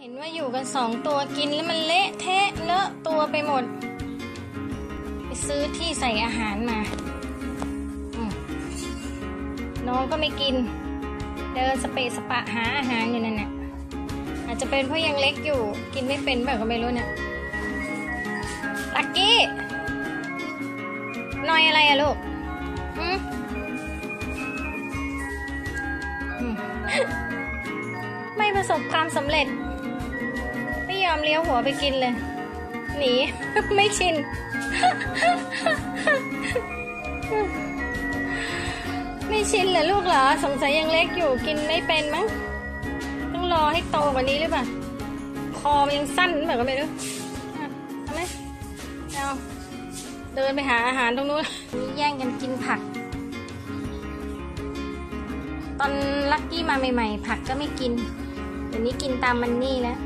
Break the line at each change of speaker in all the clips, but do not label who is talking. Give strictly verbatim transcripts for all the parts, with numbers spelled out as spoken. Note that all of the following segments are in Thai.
ห็นว่าอยู่กันสองตัวกินแล้วมันเละเทะเลอะตัวไปหมดไปซื้อที่ใส่อาหารมาน้องก็ไม่กินเดินสเปะสปะหาอาหารอยู่นั่นแหละอาจจะเป็นเพราะยังเล็กอยู่กินไม่เป็นแบบก็ไม่รู้เนี่ยลักกี้นอยอะไรอะลูกอืมไม่ประสบความสำเร็จไม่ยอมเลี้ยวหัวไปกินเลยหนีไม่ชินไม่ชินเหรอลูกเหรอสงสัยยังเล็กอยู่กินไม่เป็นมั้งต้องรอให้โตกว่านี้หรือเปล่าคอมันยังสั้นแบบก็ไม่รู้ทำไหมเอาเดินไปหาอาหารตรงนู้นนี่แย่งกันกินผักตอนลักกี้มาใหม่ๆผักก็ไม่กินเดี๋ยวนี้กินตามมันนี่แล้ว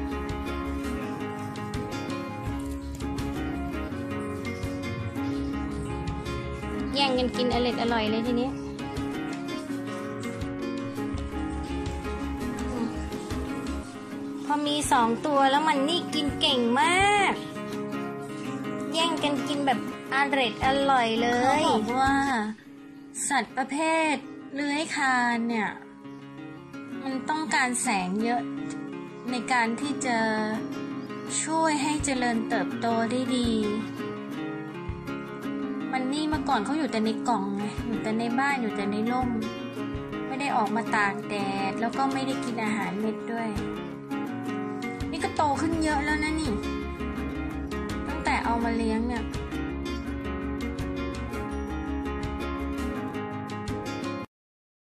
แย่งกันกินอร่อยอร่อยเลยทีนี้พอมีสองตัวแล้วมันนี่กินเก่งมากแย่งกันกินแบบอร่อยอร่อยเลยเขาบอกว่าสัตว์ประเภทเลื้อยคลานเนี่ยมันต้องการแสงเยอะในการที่จะช่วยให้เจริญเติบโตได้ดีมันนี่เมื่อก่อนเขาอยู่แต่ในกล่องไงอยู่แต่ในบ้านอยู่แต่ในร่มไม่ได้ออกมาตากแดดแล้วก็ไม่ได้กินอาหารเม็ดด้วยนี่ก็โตขึ้นเยอะแล้วนะนี่ตั้งแต่เอามาเลี้ยงเนี่ย